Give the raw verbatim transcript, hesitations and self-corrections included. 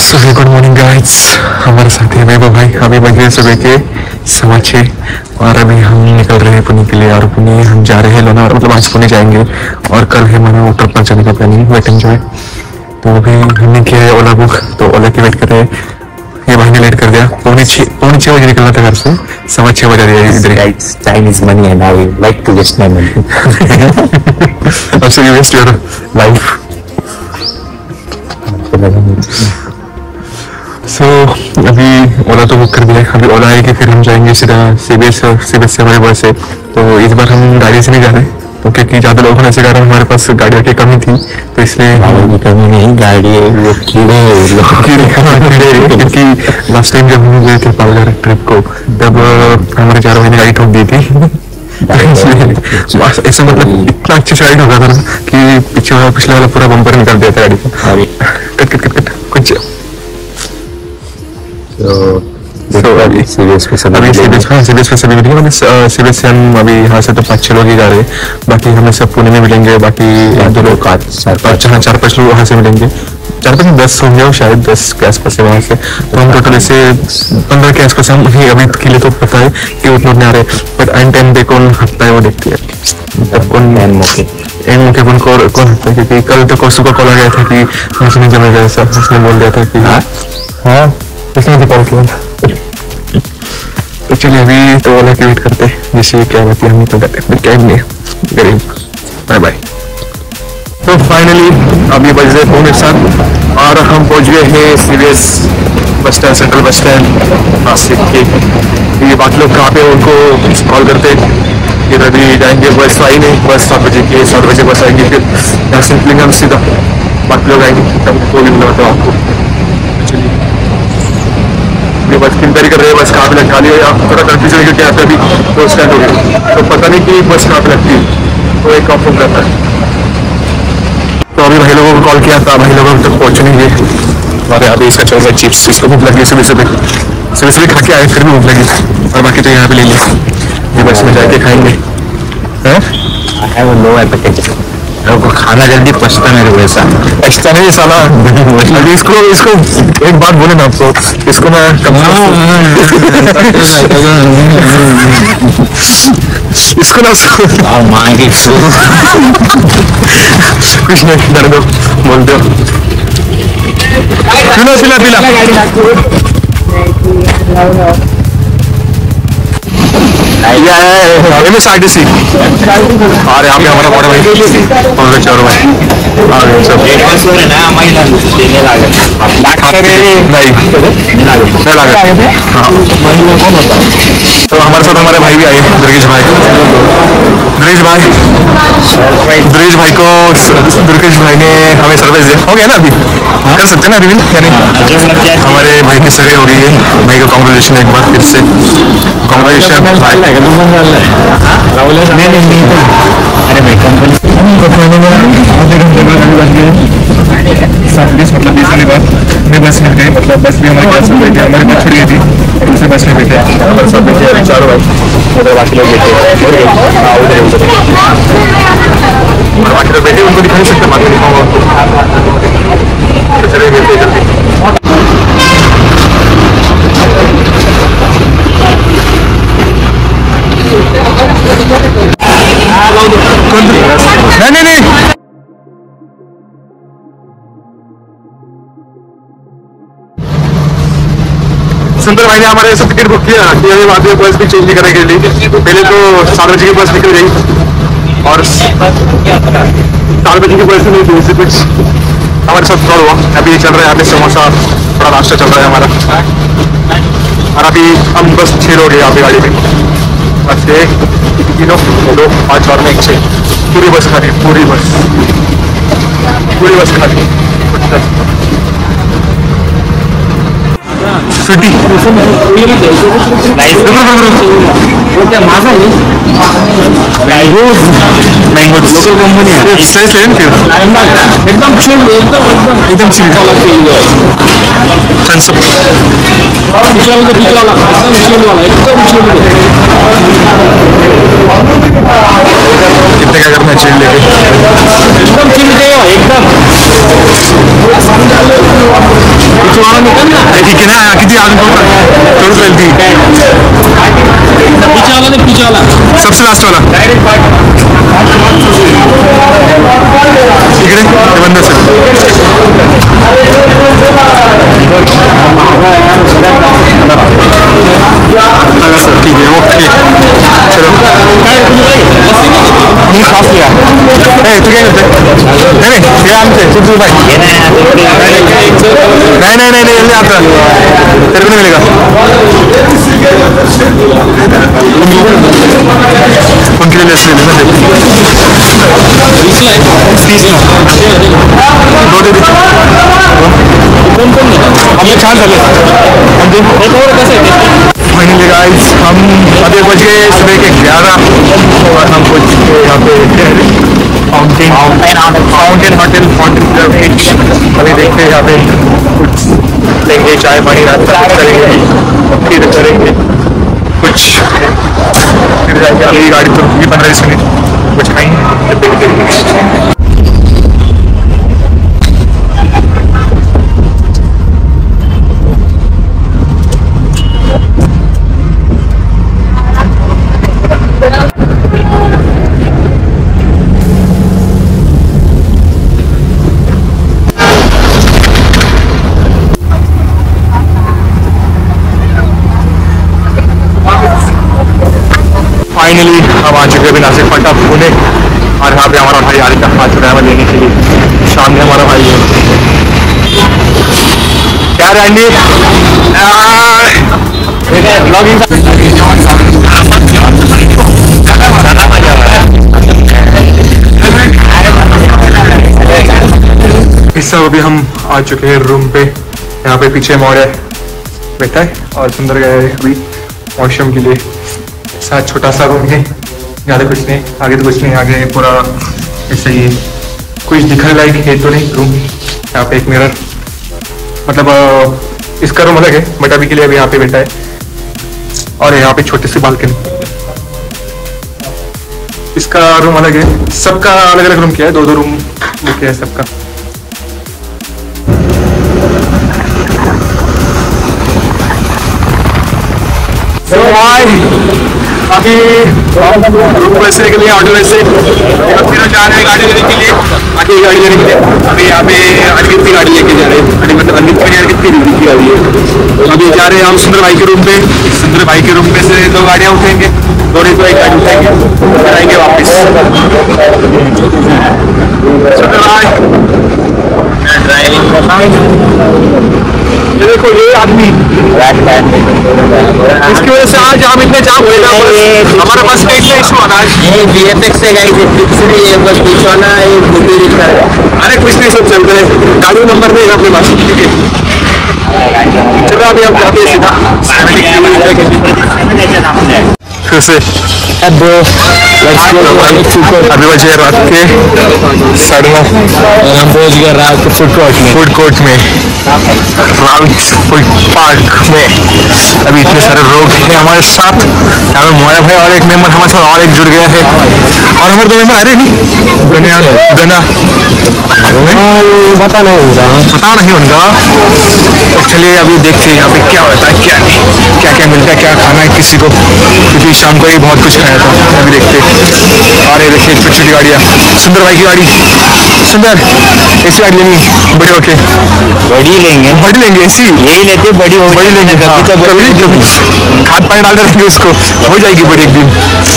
So good morning guys, हमारे साथ है वैभव भाई। अभी बज रहे सुबह के सवा छः और अभी हम निकल रहे हैं पुणे के लिए। और पुणे हम जा रहे हैं लोनावला, मतलब आज पुणे जाएंगे और कल है हमारा वाटर पार्क जाने का प्लानिंग, वेट एंजॉय। तो अभी हमने किया है ओला बुक, तो ओला की वेट कर रहे हैं। ये भाई ने लेट कर दिया, पौने छः पौने छः बजे निकलना था घर से, सवा छः बजे दिया इधर। Time is money and I like to waste my money. Also you waste your life. So so, अभी ओला तो बुक कर दिया है। अभी ओला आएगी फिर हम जाएंगे सीधा सीबीएस सीबीएस से हमारे बस है। तो इस बार हम गाड़ी से नहीं जा रहे, तो क्योंकि ज़्यादा लोग होने से कारण हमारे पास गाड़ियों की कमी थी, तो इसलिए गाड़ी की कमी नहीं, गाड़ी लोग कीड़े लोग कीड़े क्योंकि लास्ट टाइम जब हम गए थे पालघर ट्रिप को, तब हमारे चार महीने गाड़ी ठोक दी थी। ऐसा मतलब इतना अच्छे से राइड हो गया था ना कि पीछे वाला पिछले वाला पूरा बम्पर निकाल दिया था गाड़ी का। कट कट कट कट कुछ तो अभी सीरियस पे सब अभी सीबीएस हाँ सीबीएस पे सभी मिलेंगे। अभी सीबीएस से हम अभी यहाँ से तो पाँच छः लोग ही जा रहे हैं, बाकी हमें सब पुणे में मिलेंगे। बाकी दो लोग चार हाँ चार पाँच लोग वहाँ से मिलेंगे, चार पाँच दस होंगे शायद, दस के आसपास है वहाँ से। तो हम टोटल ऐसे पंद्रह के आसपास हम ही अभी के लिए तो पता है कि उतना नहीं आ रहे, बट एंड टाइम पे कौन हटता है वो देखते हैं। तब कौन एन मौके एन मौके कौन कौन कौन हटता है, क्योंकि कल तो कौसू का कॉल आ गया था कि मुझे नहीं जमेगा ऐसा, उसने बोल दिया था कि हाँ हाँ उसने कॉल किया था। तो चलिए अभी तो ओला की वेट करते हैं, जैसे क्या बात है हम निकल जाते हैं, क्या नहीं गरीब। Bye bye. तो फाइनली अभी बज रहे पौने सात और हम पहुंच गए हैं CBS bus stand, central bus stand Nashik के। ये बाकी लोग कहाँ पे उनको कॉल करते हैं, फिर अभी जाएंगे, बस आई नहीं, बस सात बजे की सात बजे बस आएगी, फिर यहाँ से निकलेंगे हम सीधा, बाकी लोग आएंगे तब वो भी मिला था आपको। चलिए ये बस की इंक्वायरी कर रहे हैं, बस कहाँ पे लग खाली है, आप थोड़ा कंफ्यूजन है क्योंकि यहाँ पे अभी दो स्टैंड हो गए, तो पता नहीं कि बस कहाँ पे लगती है, तो एक ऑप्शन रहता है। तो अभी भाई लोगों को कॉल किया था, भाई लोगों तक पहुँच नहीं गए हमारे। अभी इसका चल रहा है चिप्स, इसको भूख लगी सुबह सुबह सुबह सुबह खा के आए, फिर भी भूख लगी, और बाकी तो यहाँ पे ले लिया, ये बस में जाके खाएंगे। को खाना जल्दी पचता मेरे को ऐसा ऐसा नहीं साला। अभी इसको इसको एक बात बोले ना आपको, इसको ना कम इसको ना कुछ नहीं डर दो, बोल दो पिला पिला पिला M S I T C. और यहाँ पे हमारा बड़ा भाई और चारों भाई आ गए सब। तो हमारे साथ हमारे भाई भी आए, दुर्गेश भाई दुर्गेश भाई दुर्गेश भाई को दुर्गेश भाई ने हमें सरप्राइज दिया। हो गया ना, अभी कर सकते हैं ना रिवील, यानी हमारे भाई की सगाई हो गई है। भाई को कॉन्ग्रेचुलेशन एक बार फिर से, कॉन्ग्रेचुलेशन। अरे भाई कंपनी सात बीस मतलब बीस वाली बात में बस मिल गई, मतलब बस भी हमारे पास बैठे, हमारे पास छुड़ी थी, दूसरे बस में बैठे हमारे साथ बैठे चारों भाई, उधर बाकी लोग बैठे और बाकी लोग बैठे, उनको दिखा नहीं सकते, बाद में दिखाऊंगा उनको। चलिए मिलते जल्दी। नहीं नहीं नहीं सुंदर भाई ने हमारे सब टिकट बुक किया कि अभी बाद में बस भी चेंज नहीं करने के लिए। पहले तो सात बजे की बस निकल गई और चार बजे की बस नहीं थी, इससे कुछ हमारे साथ फ्रॉड हुआ। अभी चल रहा है यहाँ पे समोसा, थोड़ा नाश्ता चल रहा है हमारा, और अभी हम बस छः लोग हैं यहाँ पे गाड़ी में, बस एक तीनों दो पाँच और में एक छः, पूरी बस खाली, पूरी बस पूरी बस खाली। सिटी मैंगो लोकल कंपनी है, सही सेम फिर एकदम चिल, एकदम एकदम चिल कंसेप्ट। कितने का करना है चिल लेके, एकदम चिल एकदम ठीक है ना किती अजून थोडं थोडं ती पीछे वाला नहीं पीछे वाला सबसे लास्ट वाला इकडे हे बंद असेल ठीक है ओके चलो मी सॉस लिया ए तू काय करते नाही नाही हे आमचे सुधू भाई नहीं नहीं नहीं नहीं ये आता तेरे को नहीं मिलेगा उनके लिए ले लेना दो दे दे हमने छान डाले हम दे फाइनली गाइस हम अभी बज गए सुबह के ग्यारह और हम पहुंच चुके यहाँ पे fountain fountain hotel fountain club अभी देखते हैं यहाँ पे कुछ लेंगे चाय पानी नाश्ता करेंगे फिर करेंगे कुछ फिर जाएंगे अभी गाड़ी तो रुकी पंद्रह बीस मिनट कुछ खाएंगे फाइनली हम आ चुके हैं नासिक फटा पुणे और यहाँ पे हमारा भाई आरिफ आ चुका है हमें लेने के लिए सामने हमारा भाई है क्या रैंडी इस सब अभी हम आ चुके हैं रूम पे यहाँ पे पीछे मॉड है बैठा है और सुंदर गया है अभी वॉशरूम के लिए साथ छोटा सा रूम है ज़्यादा कुछ नहीं आगे तो कुछ नहीं आगे पूरा ऐसे ही कुछ दिखने लायक है तो नहीं रूम यहाँ पे एक मिरर मतलब इसका रूम अलग है बट अभी के लिए अभी यहाँ पे बैठा है और यहाँ पे छोटी सी बालकनी इसका रूम अलग है सबका अलग अलग रूम किया है दो दो रूम किया है सबका अभी रूम पैसे के लिए ऑटो वैसे फिर जा रहे हैं गाड़ी लेने के लिए आगे गाड़ी लेने के लिए अभी यहाँ पे अरविंद की गाड़ी लेके जा रहे हैं अभी मतलब अरविंद की अरविंद की गाड़ी है तो अभी जा रहे हैं हम सुंदर भाई के रूम पे सुंदर भाई के रूम पे से दो गाड़ियाँ उठेंगे दो तो एक गाड़ी उठेंगे फिर आएंगे वापस सुंदर भाई ड्राइविंग ये देखो ये आदमी इसकी वजह से आज हम इतने जाम हुए ना हमारे पास का इतना इशू आता है ये वीएफएक्स से गाइस पिक्चर ये बस पीछे ना ये बुटी दिखा है अरे कुछ नहीं सब चल रहा है गाड़ी नंबर नहीं है अपने पास ठीक है चलो अभी हम जाते हैं सीधा फिर से अब अभी बजे रात के साढ़े नौ हम पहुँच गए रात के फूड कोर्ट में फूड कोर्ट में राविक्स फूड पार्क में अभी इतने सारे लोग हैं हमारे साथ यहाँ पे मोया भाई और एक मेंबर हमारे साथ और एक जुड़ गया है और हमारे दो मेंबर अरे नहीं गना गना पता नहीं पता नहीं उनका तो चलिए अभी देखते हैं यहाँ पे क्या होता है क्या नहीं क्या क्या मिलता है क्या खाना है किसी को क्योंकि शाम को ही बहुत कुछ खाया था अभी देखते और ये देखिए छोटी छोटी गाड़ियाँ सुंदर भाई की गाड़ी सुंदर ऐसी गाड़ी लेंगे बड़ी होके बड़ी लेंगे बड़ी लेंगे ऐसी यही लेते बड़ी हो बड़ी लेंगे खाद पानी डाल देंगे उसको हो जाएगी बड़ी एक दिन